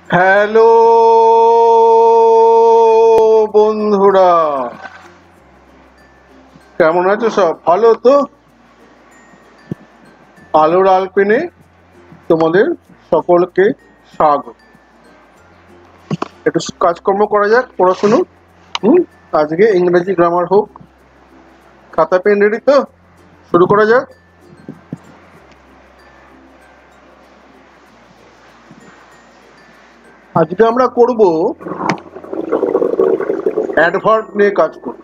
Hello বন্ধুরা, কেমন আছো? সব ভালো তো? আলোর আলপেনে তোমাদের সকলকে স্বাগত। একটু কাজকর্ম করা যাক, পড়াশুনো। আজকে ইংরেজি গ্রামার হোক। খাতা পেন রেডি তো? শুরু করা যাক। আজকে আমরা করব অ্যাডভার্ব নিয়ে কাজ করব।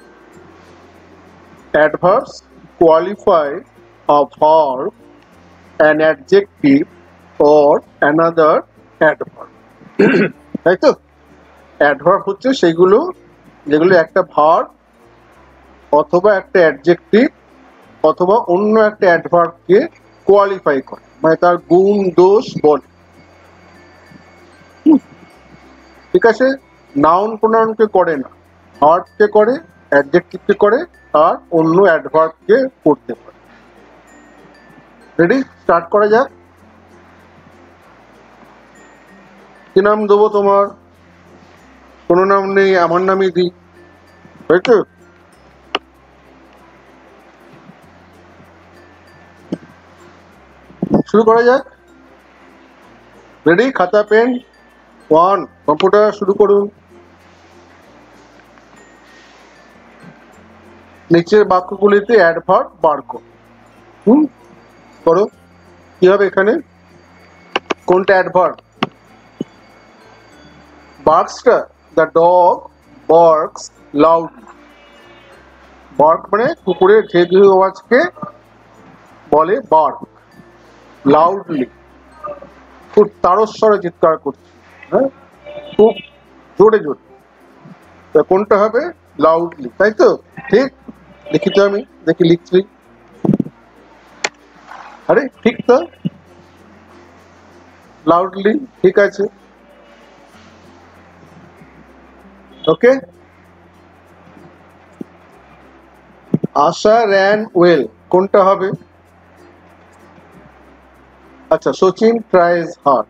Adverbs qualify a verb, an adjective or another adverb. তাই তো? অ্যাডভার্ব হচ্ছে সেগুলো যেগুলো একটা ভার্ব অথবা একটা অ্যাডজেক্টিভ অথবা অন্য একটা অ্যাডভার্বকে কোয়ালিফাই করে, মানে তার গুণ দোষ বলে। ঠিক আছে? নাউন প্রোনাউনকে করে না, ভার্বকে করে, অ্যাডজেক্টিভকে করে, আর অন্য অ্যাডভার্বকে করতে পারে। রেডি? স্টার্ট করা যাক। কি নাম দেবো তোমার? কোনো নাম নেই, আমার নামই দিই, তাই তো? শুরু করা যাক। রেডি? খাতা পেন ওয়ান, কম্পিউটার শুরু করুন। নিচের বাক্যগুলিতে অ্যাডভার্ব বার করো। করো। কি হবে এখানে? কোনটা অ্যাডভার্ব? বার্কসটা? The dog barks loudly. Bark মানে কুকুরের ঘেউ ঘেউ আওয়াজকে বলে বার্ক। লাউডলি, খুব তারস্বরে চিৎকার করছে, হ্যাঁ, খুব জোরে জোরে। কোনটা হবে? লাউডলি, তাই তো? ঠিক। লিখি তো, আমি দেখি লিখছি। আরে ঠিক তো, লাউডলি ঠিক আছে। ওকে। আশা র্যান ওয়েল, কোনটা হবে? আচ্ছা, সচিন ট্রাইজ হার্ড,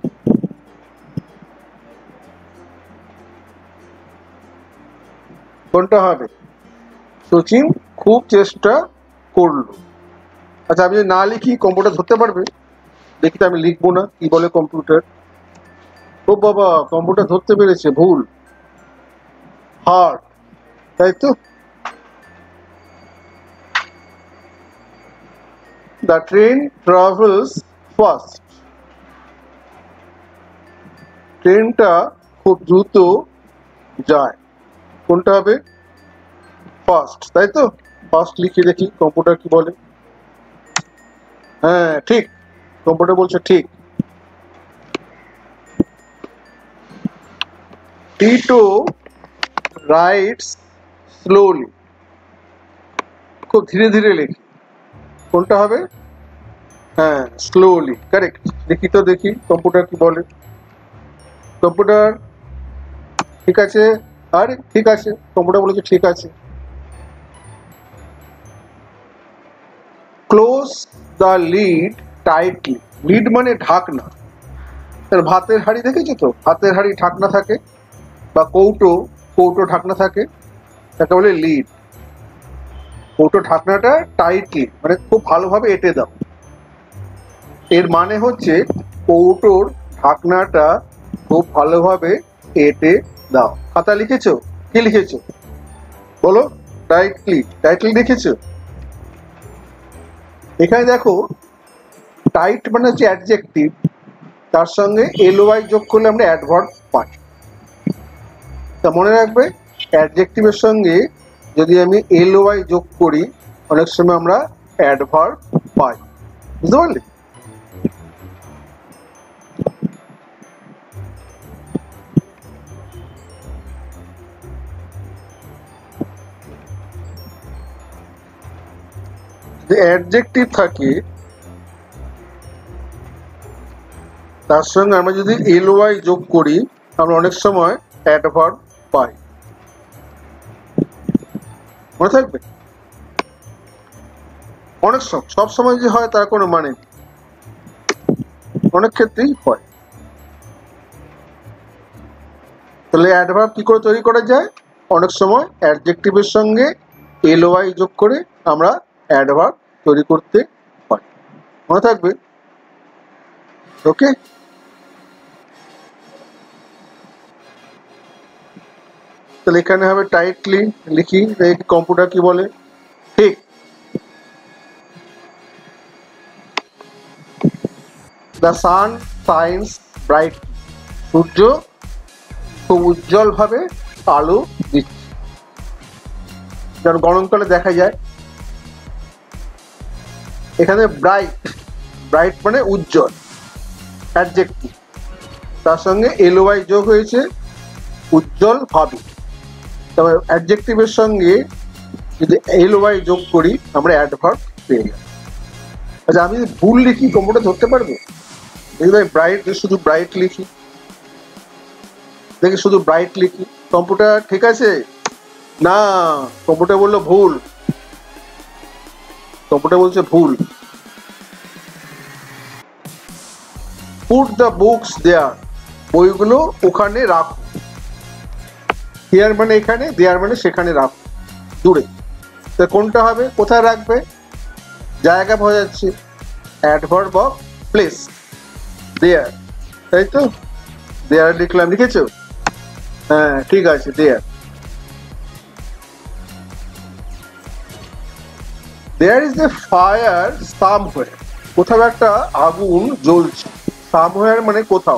কোনটা হবে? সচিন খুব চেষ্টা করলো। আচ্ছা, আমি যদি না লিখি কম্পিউটার ধরতে পারবে? দেখি তো, আমি লিখবো না, কি বলে কম্পিউটার। ও বাবা, কম্পিউটার ধরতে পেরেছে, ভুল, হার্ড, তাই তো? দ্য ট্রেন ট্রাভেলস ফাস্ট, ট্রেনটা খুব দ্রুত যায়, কোনটা হবে? ফাস্ট, তাই তো? ফাস্ট লিখে দেখি কম্পিউটার কি বলে। হ্যাঁ ঠিক, কম্পিউটার বলছে ঠিক। টিটো রাইডস স্লোলি, খুব ধীরে ধীরে লেখি, কোনটা হবে? হ্যাঁ, স্লোলি, কারেক্ট। দেখি তো, দেখি কম্পিউটার কি বলে। কম্পিউটার ঠিক আছে? আরে ঠিক আছে, কম্পিউটার বলেছে ঠিক আছে। Close the lid tightly, lid মানে ঢাকনা। ভাতের হাঁড়ি দেখেছো তো, ভাতের হাঁড়ি ঢাকনা থাকে, বা কৌটো, কৌটো ঢাকনা থাকে, তাকে বলে লিড। কৌটো ঢাকনাটা টাইটলি মানে খুব ভালোভাবে এঁটে দাও। এর মানে হচ্ছে কৌটোর ঢাকনাটা খুব ভালোভাবে এঁটে দাও। খাতা লিখেছো? কি লিখেছো বলো? টাইটলি, টাইটলি লিখেছো? এখানে দেখো, টাইট মানে হচ্ছে অ্যাডজেক্টিভ, তার সঙ্গে এলওয়াই যোগ করলে আমরা অ্যাডভার্ব পাই। তা মনে রাখবে, অ্যাডজেক্টিভের সঙ্গে যদি আমি এলওয়াই যোগ করি, অনেক সময় আমরা অ্যাডভার্ব পাই। বুঝতে পারলে? যে অ্যাডজেক্টিভ থাকে তার সঙ্গে আমরা যদি এলওয়াই যোগ করি, আমরা অনেক সময় অ্যাডভার্ব পাই। মনে থাকবে? অনেক সময়, সব সময় যে হয় তার কোনো মানে নেই, অনেক ক্ষেত্রেই হয়। তাহলে অ্যাডভার্ব কি করে তৈরি করা যায়? অনেক সময় অ্যাডজেক্টিভের সঙ্গে এলওয়াই যোগ করে আমরা অ্যাডভার্ব তৈরি করতে পারি, মনে থাকবে। ওকে, তাহলে এখানে হবে টাইটলি, লিখি কম্পিউটার কি বলে। ঠিক, দ্য সান শাইন্স ব্রাইট, সূর্য খুব উজ্জ্বল ভাবে আলো দিচ্ছে, যেন গরমকালে দেখা যায়। এখানে ব্রাইট, ব্রাইট মানে উজ্জ্বল, অ্যাডজেক্টিভ, তার সঙ্গে এলওয়াই যোগ হয়েছে উজ্জ্বল ভাবে। তবে অ্যাডজেক্টিভের সঙ্গে যদি এলওয়াই যোগ করি আমরা অ্যাডভার্ব পেয়ে যাই। আচ্ছা, আমি যদি ভুল লিখি কম্পিউটার ধরতে পারবে? দেখি ভাই, ব্রাইট শুধু ব্রাইট লিখি, দেখি শুধু ব্রাইট লিখি, কম্পিউটার ঠিক আছে? না, কম্পিউটার বললো ভুল, কম্পিউটার বলছে ভুল। পুট দ্য বুকস দেয়ার, বইগুলো ওখানে রাখো। হিয়ার মানে এখানে, দেয়ার মানে সেখানে রাখো, দূরে। তো কোনটা হবে? কোথায় রাখবে? জায়গা পাওয়া যাচ্ছে, অ্যাডভার্ব অফ প্লেস, দেয়ার, তাই তো? দেয়ার লিখলাম, লিখেছো? হ্যাঁ ঠিক আছে, there. There is a fire somewhere, কোথাও একটা আগুন জ্বলছে। সামওয়্যার মানে কোথাও,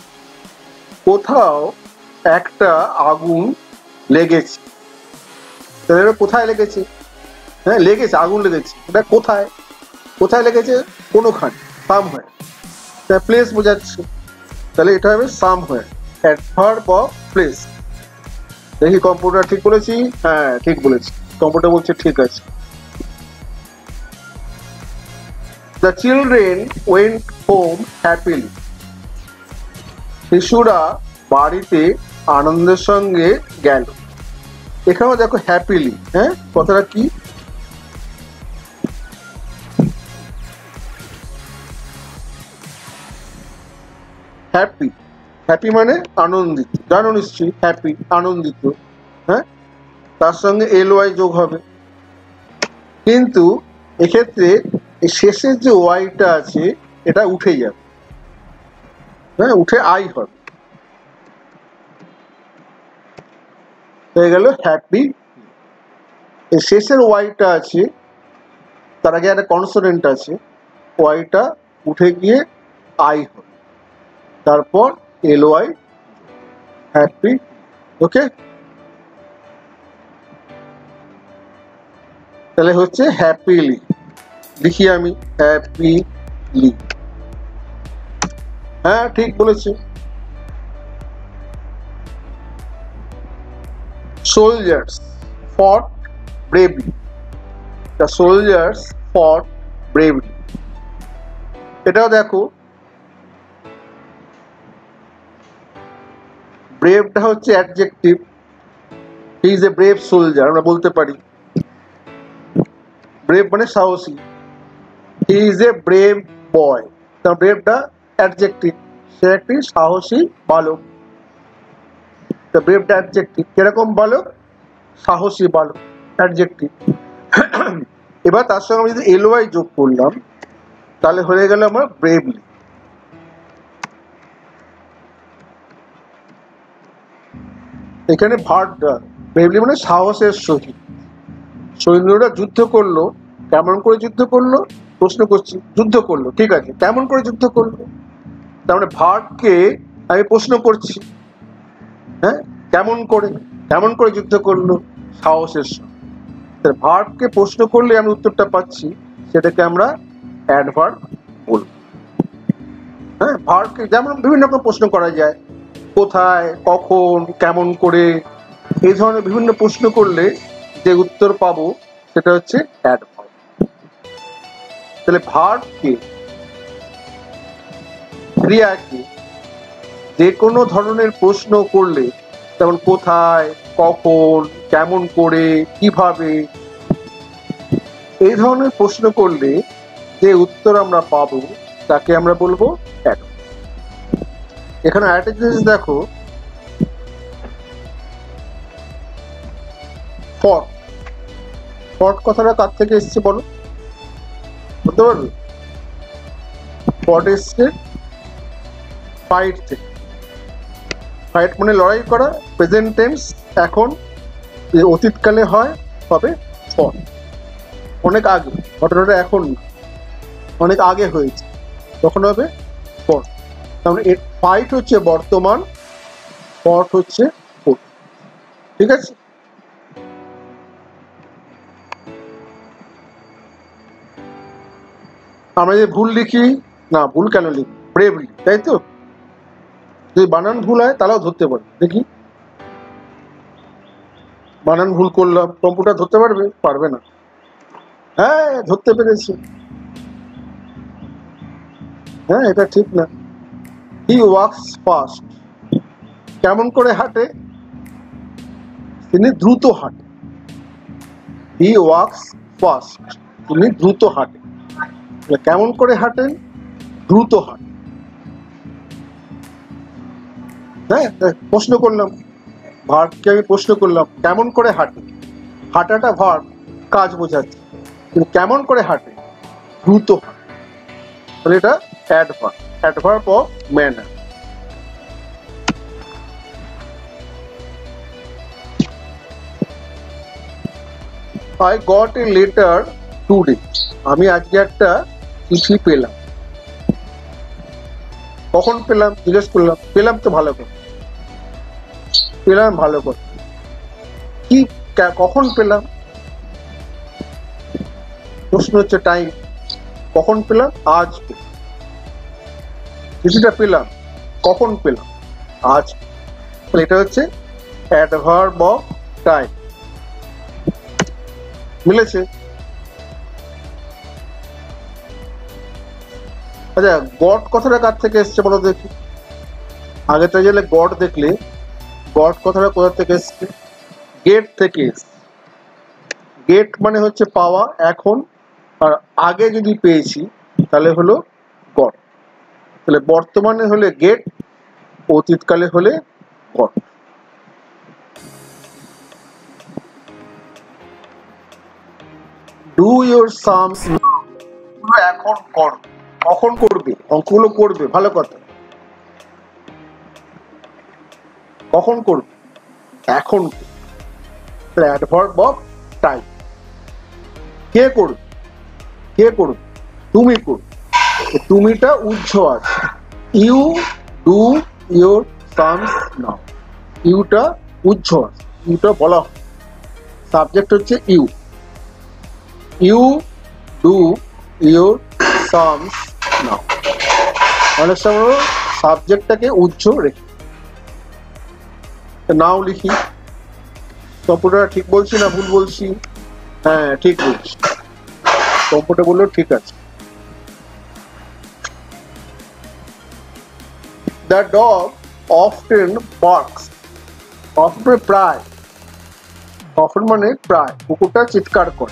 কোথাও একটা আগুন লেগেছে। তাহলে কোথায় লেগেছে? হ্যাঁ লেগেছে, আগুন লেগেছে, এটা কোথায়? কোথায় লেগেছে? কোনোখানে, সামওয়্যার, প্লেস বোঝাচ্ছে। তাহলে এটা হবে সামওয়্যার, অ্যাডভার্ব অফ প্লেস। দেখি কম্পিউটার ঠিক বলেছি? হ্যাঁ ঠিক বলেছি, কম্পিউটার বলছে ঠিক আছে। The children went home happily, শিশুরা বাড়িতে আনন্দের সঙ্গে গেল। এখানেও দেখো হ্যাপিলি, হ্যাঁ কথাটা কি? হ্যাপি, হ্যাপি মানে আনন্দিত, জানো নিশ্চয়ই, হ্যাপি আনন্দিত, হ্যাঁ তার সঙ্গে এলওয়াই যোগ হবে। কিন্তু এক্ষেত্রে শেষের যে ওয়াইটা আছে এটা উঠে যাবে, হ্যাঁ উঠে আই হবে, হয়ে গেল হ্যাপি। এই শেষের ওয়াইটা আছে, তার আগে একটা কনসোনেন্ট আছে, ওয়াইটা উঠে গিয়ে আই হবে, তারপর এলওয়াই, হ্যাপি। ওকে, তাহলে হচ্ছে হ্যাপিলি, লিখি আমি হ্যাপিলি। হ্যাঁ ঠিক বলেছে। Soldiers fought bravely, the soldiers fought bravely, এটাও দেখো ব্রেভটা হচ্ছে adjective, he is a brave soldier আমরা বলতে পারি। ব্রেভ মানে সাহসী, হি ইজ এ ব্রেভ বয়, কারণ ব্রেভটা অ্যাডজেক্টিভ, সে একটি সাহসী বালক। তা ব্রেভটা অ্যাডজেক্টিভ, কিরকম বালক? সাহসী বালক, অ্যাডজেক্টিভ। এবার তার সঙ্গে আমি যদি এলওয়াই যোগ করলাম তাহলে হয়ে গেল আমার ব্রেভলি। এখানে ভার্বটা ব্রেভলি মানে সাহসের সহিত। সৈন্যরা যুদ্ধ করলো, কেমন করে যুদ্ধ করলো? প্রশ্ন করছি, যুদ্ধ করলো ঠিক আছে, কেমন করে যুদ্ধ করলো? তার মানে ভার্বকে আমি প্রশ্ন করছি, হ্যাঁ কেমন করে, কেমন করে যুদ্ধ করলো? সাহসের সঙ্গে। ভার্বকে প্রশ্ন করলে আমি উত্তরটা পাচ্ছি, সেটাকে আমরা অ্যাডভার্ব বলবো। হ্যাঁ ভার্বকে যেমন বিভিন্ন রকম প্রশ্ন করা যায়, কোথায়, কখন, কেমন করে, এই ধরনের বিভিন্ন প্রশ্ন করলে যে উত্তর পাবো সেটা হচ্ছে অ্যাডভার্ব। তাহলে ভার্বকে, ক্রিয়াকে যে কোনো ধরনের প্রশ্ন করলে, যেমন কোথায়, কখন, কেমন করে, কিভাবে, এই ধরনের প্রশ্ন করলে যে উত্তর আমরা পাবো তাকে আমরা বলবো অ্যাডভার্ব। এখানে আরেকটা জিনিস দেখো, ফট। ফট কথাটা কার থেকে এসছে বলো, বলতে পারবে? ফট এসছে ফাইট থেকে। ফাইট মানে লড়াই করা, প্রেজেন্ট টেন্স। এখন অতীতকালে হয় তবে ফট, অনেক আগে, ঘটনাটা এখন অনেক আগে হয়েছে, তখন হবে ফট। তাহলে ফাইট হচ্ছে বর্তমান, ফট হচ্ছে অতীত। ঠিক আছে? আমরা যে ভুল লিখি, না ভুল কেন লিখি, ব্রেভলি, তাই তো? যদি বানান ভুল হয় তাহলেও ধরতে পারবে। দেখি বানান ভুল করলাম, কম্পিউটার ধরতে পারবে? পারবে না। হ্যাঁ, ধরতে পেরেছি। হ্যাঁ, এটা ঠিক না। He walks fast. কেমন করে হাঁটে? তিনি দ্রুত হাঁটে। হি ওয়াক্স ফাস্ট, তিনি দ্রুত হাঁটে। কেমন করে হাঁটেন? দ্রুত হাঁটেন। হ্যাঁ, প্রশ্ন করলাম, ভার্বকে আমি প্রশ্ন করলাম কেমন করে হাঁটে। হাঁটাটা ভার্ব, কাজ বোঝাচ্ছে, কিন্তু কেমন করে হাঁটে? দ্রুত হাঁটে। তাহলে এটা adverb, adverb of manner. I got a letter today. আমি আজকে একটা চিঠি পেলাম। কখন পেলাম জিজ্ঞেস করলাম, পেলাম তো ভালো করে, পেলাম ভালো করে। কি কখন পেলাম? প্রশ্ন হচ্ছে টাইম। কখন পেলাম? আজ পেলাম। চিঠিটা পেলাম কখন পেলাম? আজ। তাহলে এটা হচ্ছে অ্যাডভার্ব অফ টাইম। মিলেছে? আচ্ছা, গড কথাটা কার থেকে এসছে বলো দেখি। আগেটা গেলে গড দেখলে, গড কথাটা কোথা থেকে এসছে? গেট থেকে এসছে। গেট মানে হচ্ছে পাওয়া এখন, আর আগে যদি পেয়েছি তাহলে হলো গড। তাহলে বর্তমানে হলে গেট, অতীতকালে হলে গড। ডু ইউর সামস, এখন কর। কখন করবে? অঙ্কগুলো করবে, ভালো কথা। কখন করবে? এখন। Adverb of time. কে করবে? কে করবে? তুমি করবে। তুমিটা উজ্জ্ব আছে। You do your sums now. ইউটা উজ্জ্ব আছে, ইউটা বলা হয়। সাবজেক্ট হচ্ছে you. You do your sums now. অনেক সময় সাবজেক্টটাকে উজ্জ্ব রেখে নাও লিখি। কম্পিউটার ঠিক বলছি না ভুল বলছি? হ্যাঁ, ঠিক বলছি। কম্পিউটার বললো ঠিক আছে। The dog often barks. Often প্রায়, often মানে প্রায়, কুকুরটা চিৎকার করে।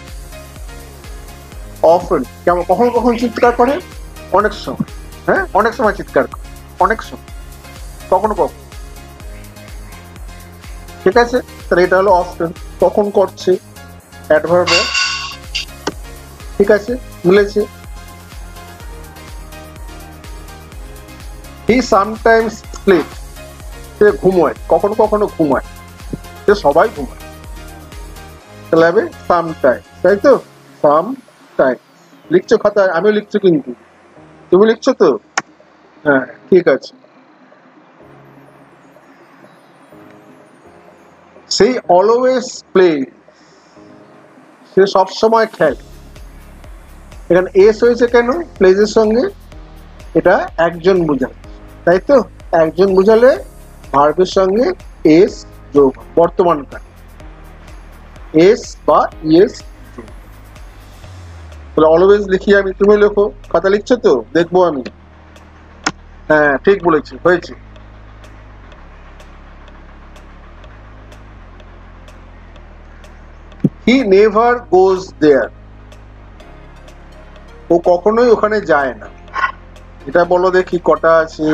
often কেমন, কখন কখন চিৎকার করে? অনেক সময়। হ্যাঁ, অনেক সময় চিৎকার করে, অনেক সময়, কখনো কখন। ঠিক আছে? তাহলে এটা হলো often, কখন করছে, অ্যাডভার্ব। ঠিক আছে, মিলেছে? He sometimes sleeps. সে ঘুমোয়, কখনো কখনো ঘুমায়। সে সবাই ঘুমায়। তাহলে হবে সামটাইম, তাই তো? সামটাইম লিখছো খাতায়, আমিও লিখছি কিন্তু। তুমি লিখছো তো? হ্যাঁ, ঠিক আছে। সেই অলওয়েজ প্লে, সে সবসময় খেলে। এখানে এস হয়েছে কেন প্লেজের সঙ্গে? এটা একজন বোঝায়, তাই তো? একজন বোঝালে ভার্বের সঙ্গে এস যোগ, বর্তমান কাল এস বা ইয়েস যোগ। তাহলে অলওয়েজ লিখি আমি, তুমি লেখো। খাতা লিখছো তো? দেখবো আমি। হ্যাঁ, ঠিক বলেছি, হয়েছে। হি নেভার গোজ দেয়ার। ও কখনোই ওখানে যায় না। এটা বলো দেখি কটা আছে?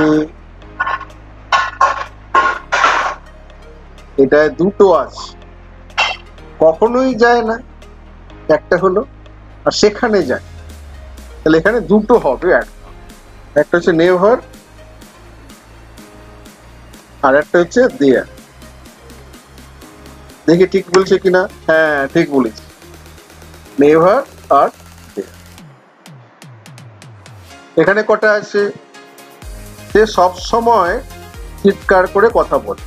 এটায় দুটো আছে। কখনোই যায় না, একটা হলো, আর সেখানে যায়, তাহলে এখানে দুটো হবে অ্যাডভার্ব। একটা হচ্ছে নেভার, আর একটা হচ্ছে দেয়ার। দেখি ঠিক বলছে কিনা। হ্যাঁ, ঠিক বলেছি, নেভার আর দেয়ার। এখানে কটা আছে? সে সব সময় চিৎকার করে কথা বলে।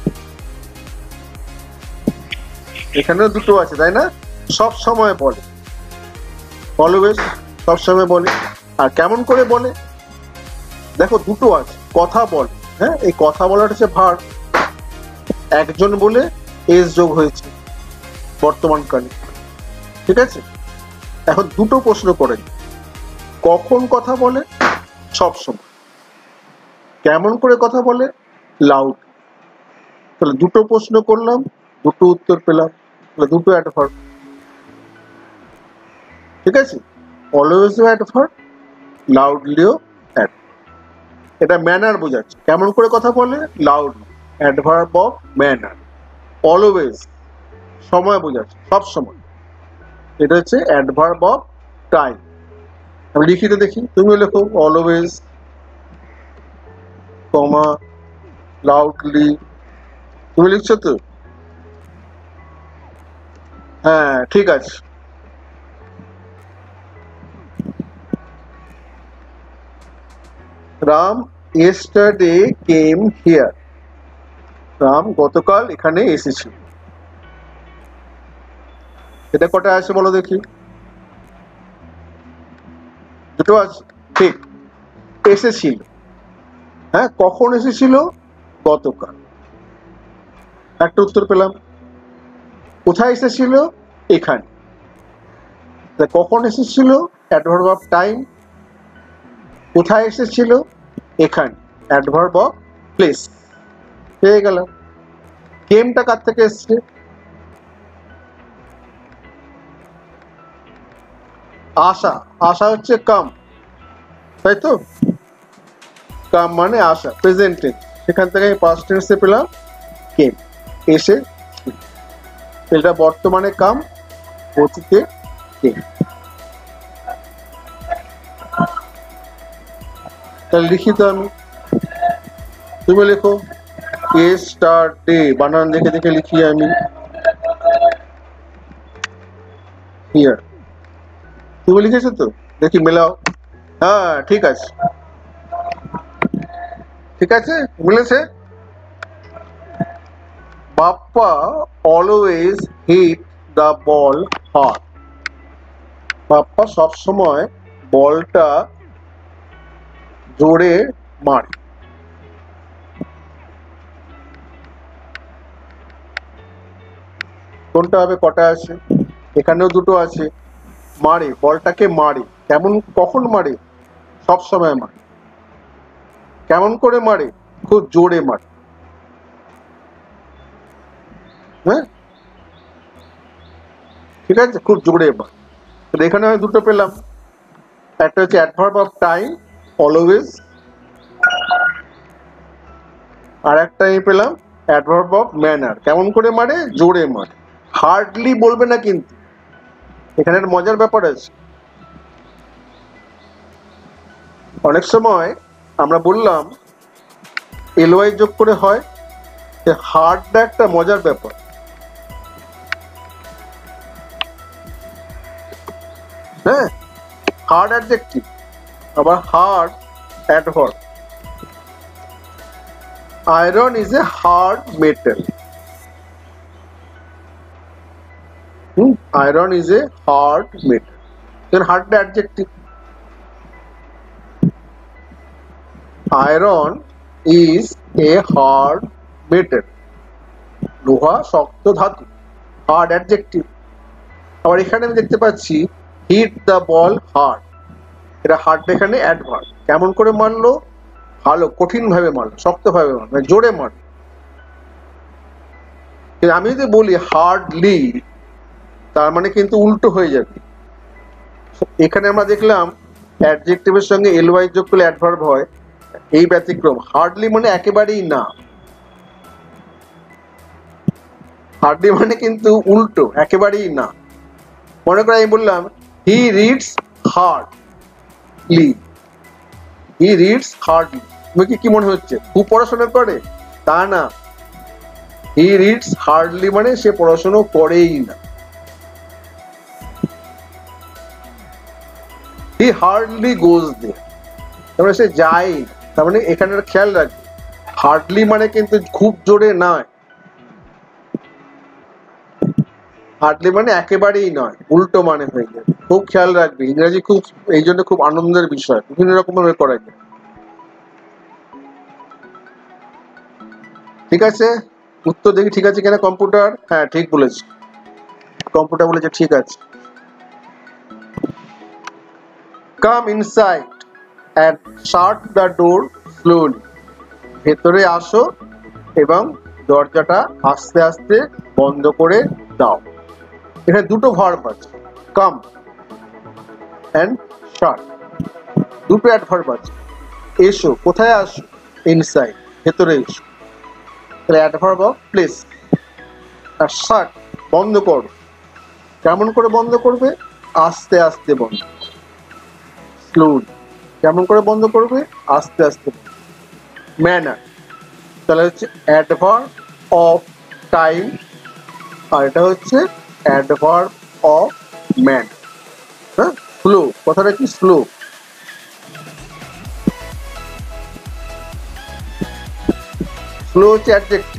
এখানেও দুটো আছে, তাই না? সব সময় বলে, অলওয়েজ, সব সময় বলে। আর কেমন করে বলে? দেখো দুটো আছে, কথা বলে। হ্যাঁ, এই কথা বলাটা হচ্ছে ভার্ব, একজন বলে এস যোগ হয়েছে বর্তমানকালে, ঠিক আছে? এখন দুটো প্রশ্ন করে, কখন কথা বলে? সব সময়। কেমন করে কথা বলে? লাউড। তাহলে দুটো প্রশ্ন করলাম, দুটো উত্তর পেলাম, তাহলে দুটো অ্যাডভার্ব, ঠিক আছে? অলওয়েজও অ্যাডভার্ব, লাউডলিও অ্যাডভার্ব। এটা ম্যানার বোঝাচ্ছে, কেমন করে কথা বলে? Loudly, adverb of manner. Always সময় বোঝাচ্ছে, সব সময়, এটা হচ্ছে অ্যাডভার্ব অফ টাইম। আমি লিখি তো দেখি, তুমি লেখো অলওয়েজ, কমা, লাউডলি। তুমি লিখছো তো? হ্যাঁ, ঠিক আছে। Ram yesterday came here. Ram গতকাল এখানে এসেছিল। এটা কটা আছে বলো দেখি? দুটো আছে, ঠিক। এসেছিল, হ্যাঁ, কখন এসেছিল? গতকাল। একটা উত্তর পেলাম। কোথায় এসেছিল? এখানে। কখন এসেছিল? Adverb of time. কোথায় এসেছিল? এখানে, অ্যাডভার্ব অফ প্লেস। পেয়ে গেলাম। কেমটা কার থেকে এসছে? আশা। আশা হচ্ছে কাম, তাই তো? কাম মানে আসা, প্রেজেন্ট টেন্স। সেখান থেকে আমি পাস্ট টেন্সে পেলাম কেম, এসে। এটা বর্তমানে কাম, অতীতে কেম। তাহলে লিখি তো আমি, তুমি লেখো yesterday, বানান দেখে দেখে লিখি আমি। হিয়ার, তুমি লিখেছো তো? দেখি মেলাও। হ্যাঁ, ঠিক আছে, ঠিক আছে, মিলেছে। Bappa always hit the ball hard. Bappa সবসময় বলটা জোরে মারে। কোনটা হবে? কটা আছে? এখানেও দুটো আছে। মারে, বলটাকে মারে। কেমন, কখন মারে? সব সময় মারে। কেমন করে মারে? খুব জোরে মারে। হ্যাঁ, ঠিক আছে, খুব জোরে মারে। এখানে আমি দুটো পেলাম, একটা হচ্ছে অ্যাডভার্ব অফ টাইম, অলওয়েজ, আর একটা আমি পেলাম অ্যাডভার্ব অফ ম্যানার। কেমন করে মারে? জোরে মারে। হার্ডলি বলবে না কিন্তু, এখানে একটা মজার ব্যাপার আছে। অনেক সময় আমরা বললাম এলওয়াই যোগ করে হয়, হার্ডটা একটা মজার ব্যাপার। হ্যাঁ, হার্ড অ্যাডজেক্টিভ, আবার hard adverb. Iron is a hard metal. Iron is a hard metal, hard adjective. Iron is a hard metal, লোহা শক্ত ধাতু, হার্ড অ্যাডজেক্টিভ। আবার এখানে আমি দেখতে পাচ্ছি হিট দ্য বল হার্ড, এটা হার্ড এখানে অ্যাডভার্ব। কেমন করে মারলো? ভালো, কঠিন ভাবে মারলো, শক্ত ভাবে মারলো, মানে জোরে মারলো। আমি যদি বলি হার্ডলি, তার মানে কিন্তু উল্টো হয়ে যাবে। এখানে আমরা দেখলাম অ্যাডজেক্টিভের সঙ্গে এলওয়াই যোগ করলে অ্যাডভার্ব হয়, এই ব্যতিক্রম। হার্ডলি মানে একেবারেই না। হার্ডলি মানে কিন্তু উল্টো, একেবারেই না। মনে করে আমি বললাম he reads hardly, he reads hardly, তুমি কি মনে হচ্ছে খুব পড়াশোনা করে? তা না, হি রিডস হার্ডলি মানে সে পড়াশোনা করেই না। হি হার্ডলি গোজ দেয়ার, তার মানে সে যায় না। তার মানে এখানে খেয়াল রাখবে, হার্ডলি মানে কিন্তু খুব জোরে নয়, হার্ডলি মানে একেবারেই নয়, উল্টো মানে হয়ে যাবে। খুব খেয়াল রাখবে, ইংরেজি খুব এই জন্য খুব আনন্দের বিষয়, বিভিন্ন রকম ভাবে করা যায়। ঠিক আছে, উত্তর দেখি ঠিক আছে কিনা কম্পিউটার। হ্যাঁ ঠিক বলেছে, কম্পিউটার বলেছে ঠিক আছে। Come inside and shut the door slowly, ভেতরে আসো এবং দরজাটা আস্তে আস্তে বন্ধ করে দাও। এখানে দুটো ভার্ব আছে, কাম and shut, দুটো অ্যাডভার্ব আছে। এসো, কোথায় আসো? ইনসাইড, ভেতরে এসো, তাহলে অ্যাডভার্ব অফ প্লেস। আর শাট, বন্ধ করো। কেমন করে বন্ধ করবে? আস্তে আস্তে বন্ধ, স্লোলি। কেমন করে বন্ধ করবে? আস্তে আস্তে। ম্যানার, তাহলে হচ্ছে অ্যাডভার্ব অফ টাইম, আর এটা হচ্ছে অ্যাডভার্ব অফ ম্যান। হ্যাঁ, স্লো, কথাটা কি স্লো? স্লো হচ্ছে অ্যাডজেক্টিভ।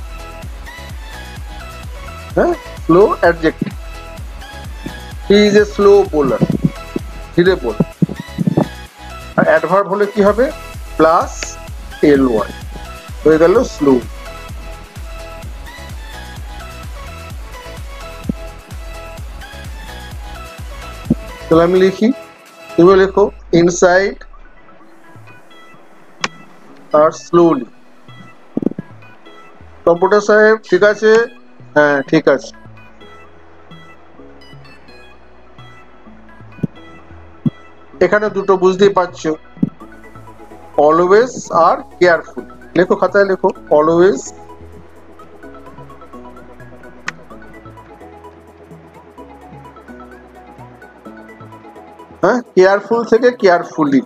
হ্যাঁ, slow adjective. He is a slow bowler, ধীরে বল। আর অ্যাডভার্ব হলে কি হবে? প্লাস এল ওয়াই, হয়ে গেল স্লো। তাহলে আমি লিখি, তুমি লেখো ইনসাইড আর স্লোলি। কম্পিউটার সাহেব ঠিক আছে? হ্যাঁ ঠিক আছে। এখানে দুটো বুঝতেই পারছো, অলওয়েজ আর কেয়ারফুল। লেখো, খাতায় লেখো অলওয়েজ হ্যাঁ, কেয়ারফুল থেকে কেয়ারফুলি,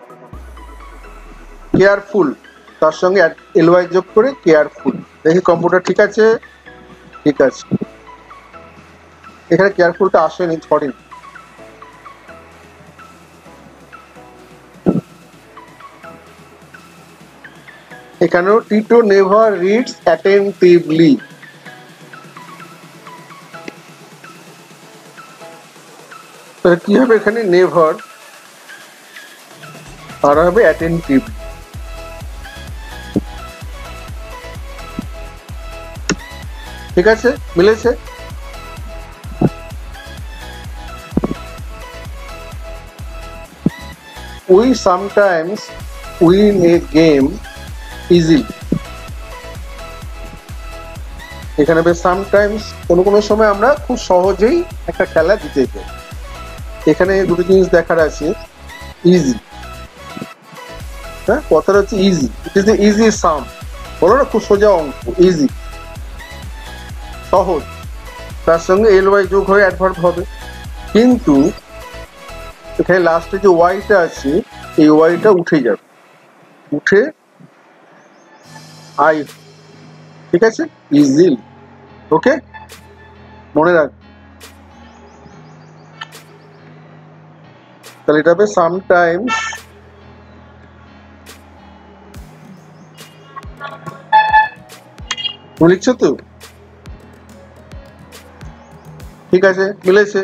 কেয়ারফুল তার সঙ্গে এলওয়াই যোগ করে কেয়ারফুল। দেখি কম্পিউটার ঠিক আছে? ঠিক আছে। এখানে কেয়ারফুলটা আসেনি, সরি। এখানেও টিটো নেভার রিডস অ্যাটেন্টিভলি, কি হবে এখানে? নেভার আর হবে অ্যাটেন্টিভ। ঠিক আছে, মিলেছে? We sometimes win a game easily, এখানে বেশ সামটাইমস, কোনো সময় আমরা খুব সহজেই একটা খেলা জিতে যাই। এখানে দুটো জিনিস দেখার আছে, ইজি, হ্যাঁ কথাটা হচ্ছে easy, it is easy sum, বলো না খুব সোজা অঙ্ক, ইজি সহজ, তার সঙ্গে এল ওয়াই যোগ হয়ে অ্যাডভার্ব হবে। কিন্তু এখানে লাস্টে যে ওয়াইটা আছে, এই ওয়াইটা উঠে যাবে, উঠে আই, ঠিক আছে, ইজিলি। ওকে, মনে রাখ। তাহলে এটা হবে সামটাইমস লিখছো তো? ঠিক আছে, মিলেছে?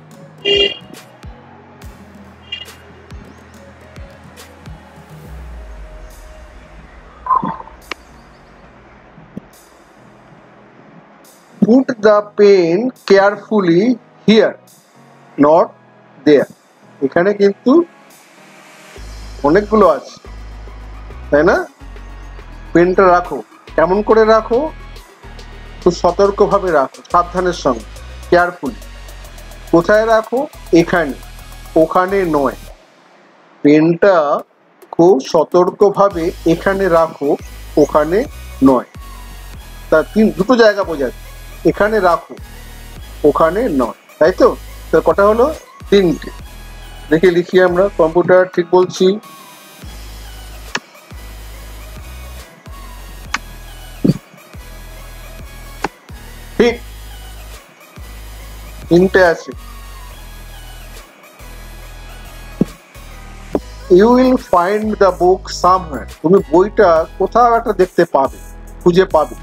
Put the pen carefully here, not there. এখানে কিন্তু অনেকগুলো আছে, তাই না? পেনটা রাখো, কেমন করে রাখো? খুব সতর্কভাবে রাখো, সাবধানের সঙ্গে, কেয়ারফুলি। কোথায় রাখো? এখানে, ওখানে নয়। পেনটা খুব সতর্কভাবে এখানে রাখো, ওখানে নয়। তা দুটো জায়গা বোঝাচ্ছে, এখানে রাখো, ওখানে নয়, তাই তো? কটা হলো? 3টে। দেখে লিখি আমরা। কম্পিউটার ঠিক বলছি? ঠিক, 3টে আছে। You will find the book somewhere. তুমি বইটা কোথাও একটা দেখতে পাবে, খুঁজে পাবে।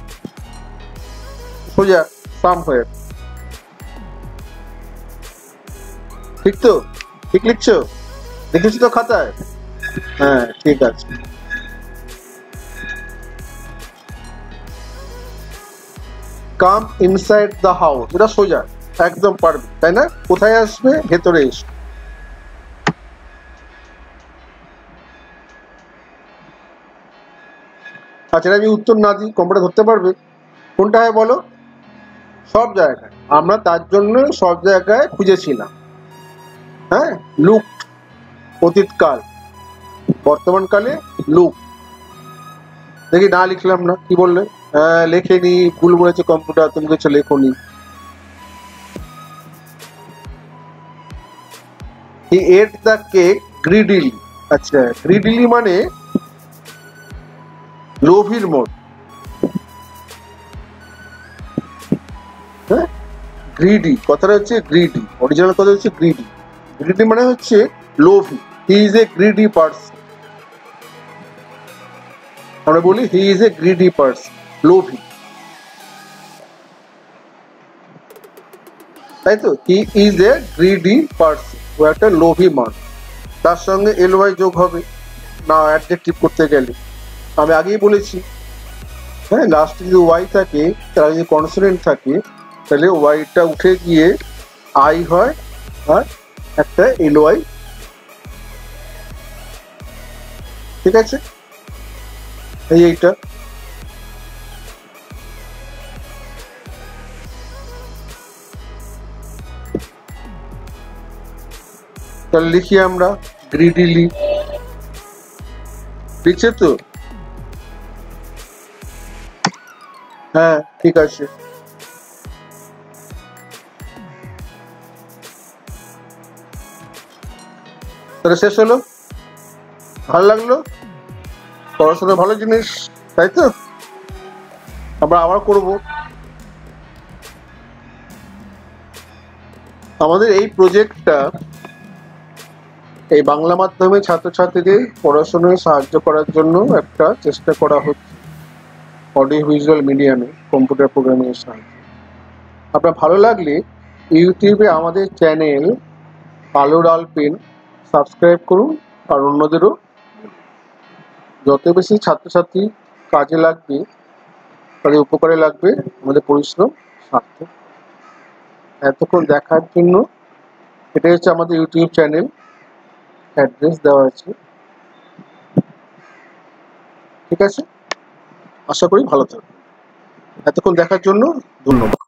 সোজা সামহোয়ার। ঠিক তো? ঠিক লিখছো? দেখেছি তো খাতায়? হ্যাঁ, ঠিক আছে। কাম ইনসাইড দ্য হাউস, এটা সোজা, একদম পারবে, তাই না? কোথায় আসবে? ভেতরে এসে। আচ্ছা, আমি উত্তর না দিই, কম্পিউটার ধরতে পারবে? কোনটা হয় বলো? সব জায়গায়। আমরা তার জন্য সব জায়গায় খুঁজেছিলাম। হ্যাঁ, লুক অতীতকাল, বর্তমানকালে লুক। দেখি না লিখলাম না, কি বললে? হ্যাঁ, লেখেনি, ভুল বলেছে কম্পিউটার, তুমি কিছু লেখোনি। হি এট দ্য কেক গ্রিডিলি। আচ্ছা, গ্রিডিলি মানে লোভীর মত। হ্যাঁ, গ্রিডি কথাটা হচ্ছে গ্রিডি, অরিজিনাল কথা হচ্ছে গ্রিডি। গ্রিডি মানে হচ্ছে লোভী। He is a greedy person. আমরা বলি he is a greedy person, লোভী, তাই তো? He is a greedy person, ও একটা লোভী মানুষ। তার সঙ্গে এলওয়াই যোগ হবে না অ্যাডজেক্টিভ করতে গেলে। আমি আগেই বলেছি, হ্যাঁ, লাস্টে যদি ওয়াই থাকে, তার যদি কনসোনেন্ট থাকে, তাহলে ওয়াইটা উঠে গিয়ে আই হয়, আর একটা এলওয়াই। ঠিক আছে, এইটা। তাহলে লিখি আমরা গ্রিডিলি। লিখছে তো? হ্যাঁ, ঠিক আছে। তাহলে শেষ হলো। ভালো লাগলো? পড়াশোনা ভালো জিনিস, তাই তো? আমরা আবার করব। আমাদের এই প্রজেক্টটা এই বাংলা মাধ্যমে ছাত্রছাত্রীদের পড়াশোনায় সাহায্য করার জন্য একটা চেষ্টা করা হচ্ছে, অডিও ভিজুয়াল মিডিয়ামে কম্পিউটার প্রোগ্রামিং এর সাহায্যে। আপনার ভালো লাগলে ইউটিউবে আমাদের চ্যানেল আলোর আলপেন সাবস্ক্রাইব করুন, আর অন্যদেরও। যত বেশি ছাত্রছাত্রী কাজে লাগবে, তাদের উপকারে লাগবে, আমাদের পরিশ্রম সার্থক। এতক্ষণ দেখার জন্য। এটাই হচ্ছে আমাদের ইউটিউব চ্যানেল, অ্যাড্রেস দেওয়া আছে। ঠিক আছে, আশা করি ভালো থাকবে। এতক্ষণ দেখার জন্য ধন্যবাদ।